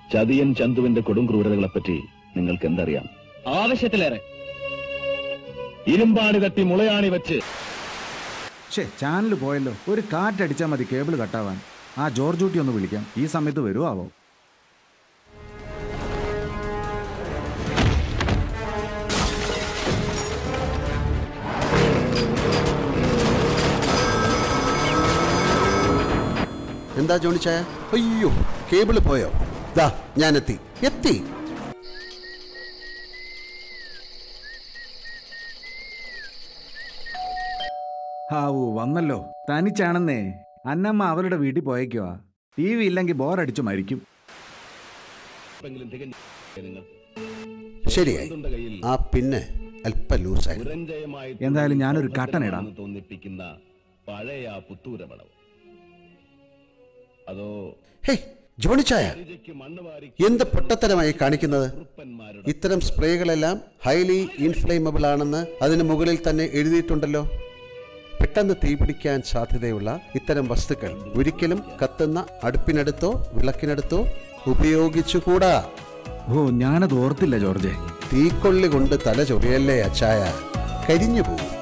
ചതിയൻ ചന്തുവിന്റെ കൊടും ക്രൂരതകളെപ്പറ്റി നിങ്ങൾക്ക് എന്തറിയാം? ആവശ്യത്തിലേറെ. ഇരുമ്പാണി തട്ടി മുളയാണി വെച്ച്. ചാനൽ പോയല്ലോ. ഒരു കാറ്റടിച്ചാൽ മതി കേബിൾ കട്ടാവാൻ. ആ ജോർജ് കുട്ടി ഒന്ന് വിളിക്കാം. ഈ സമയത്ത് വരുമോ? എന്താ ജോണിച്ചായ? അയ്യോ, കേബിള് പോയോ? ദാ ഞാൻ എത്തി. ഹാവൂ, വന്നല്ലോ. തനിച്ചാണെന്നേ. അന്നമ്മ അവരുടെ വീട്ടിൽ പോയേക്കുവാ. TV ഇല്ലെങ്കിൽ ബോറടിച്ചു മരിക്കും. ശരിയായി. ആ പിന്നെ അല്പ ലൂസായി. എന്തായാലും ഞാനൊരു കട്ടനിടാം. തോന്നിപ്പിക്കുന്ന പഴയ പുത്തൂരമണം. അതോ ജോണിച്ചായ, എന്ത് പൊട്ടത്തരമായി കാണിക്കുന്നത്? ഇത്തരം സ്പ്രേകളെല്ലാം ഹൈലി ഇൻഫ്ലേമബിൾ ആണെന്ന് അതിന് മുകളിൽ തന്നെ എഴുതിയിട്ടുണ്ടല്ലോ. പെട്ടെന്ന് തീപിടിക്കാൻ സാധ്യതയുള്ള ഇത്തരം വസ്തുക്കൾ ഒരിക്കലും കത്തുന്ന അടുപ്പിനടുത്തോ വിളക്കിനടുത്തോ ഉപയോഗിച്ചുകൂടാ. ഞാനത് ഓർത്തില്ല ജോർജെ. തീക്കൊള്ളി കൊണ്ട് തല ചൊറിയല്ലേ അച്ചായ, കരിഞ്ഞു പോകും.